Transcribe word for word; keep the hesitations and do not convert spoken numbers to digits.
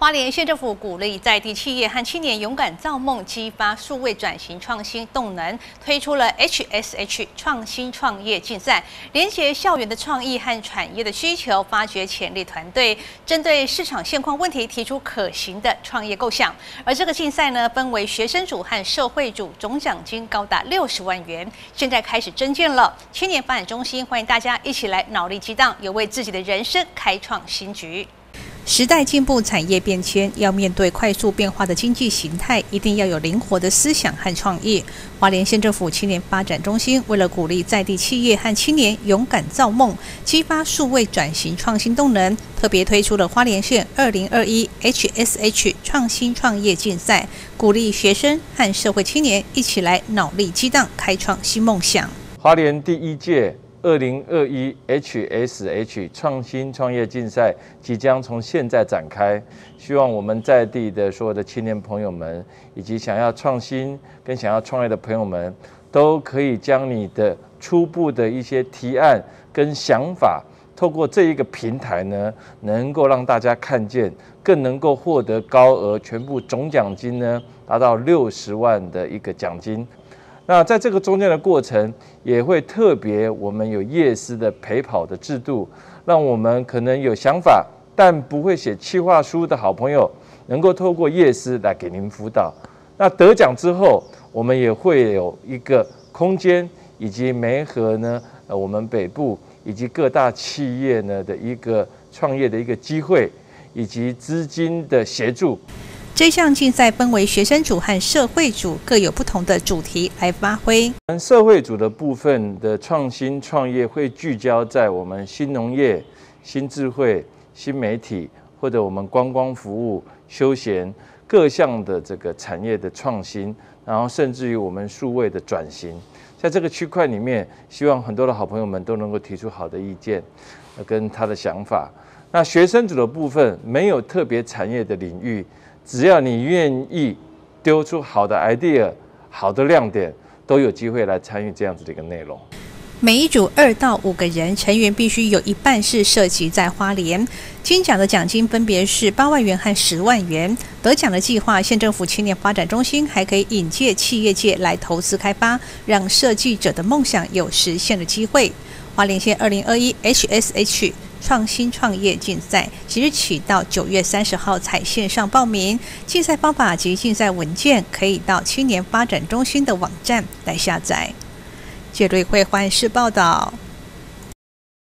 花莲县政府鼓励在地企业和青年勇敢造梦，激发数位转型创新动能，推出了 H S H 创新创业竞赛，连结校园的创意和产业的需求，发掘潜力团队，针对市场现况问题提出可行的创业构想。而这个竞赛呢，分为学生组和社会组，总奖金高达六十万元。现在开始征件了，青年发展中心欢迎大家一起来脑力激荡，有为自己的人生开创新局。 时代进步，产业变迁，要面对快速变化的经济形态，一定要有灵活的思想和创意。花莲县政府青年发展中心为了鼓励在地企业和青年勇敢造梦，激发数位转型创新动能，特别推出了花莲县二零二一 H S H 创新创业竞赛，鼓励学生和社会青年一起来脑力激荡，开创新梦想。 花莲第一届 二零二一 H S H 创新创业竞赛即将从现在展开，希望我们在地的所有的青年朋友们，以及想要创新跟想要创业的朋友们，都可以将你的初步的一些提案跟想法，透过这一个平台呢，能够让大家看见，更能够获得高额全部总奖金呢，达到六十万的一个奖金。 那在这个中间的过程，也会特别我们有业师的陪跑的制度，让我们可能有想法但不会写企划书的好朋友，能够透过业师来给您辅导。那得奖之后，我们也会有一个空间以及媒合呢，呃，我们北部以及各大企业呢的一个创业的一个机会，以及资金的协助。 这项竞赛分为学生组和社会组，各有不同的主题来发挥。 社会组的部分的创新创业会聚焦在我们新农业、新智慧、新媒体，或者我们观光服务、休闲各项的这个产业的创新，然后甚至于我们数位的转型，在这个区块里面，希望很多的好朋友们都能够提出好的意见，跟他的想法。那学生组的部分没有特别产业的领域。 只要你愿意丢出好的 idea、好的亮点，都有机会来参与这样子的一个内容。 每一组二到五个人，成员必须有一半是涉及在花莲。金奖的奖金分别是八万元和十万元。得奖的计划，县政府青年发展中心还可以引介企业界来投资开发，让设计者的梦想有实现的机会。花莲县二零二一 H S H 创新创业竞赛即日起到九月三十号采线上报名，竞赛方法及竞赛文件可以到青年发展中心的网站来下载。谢瑞慧环视报道。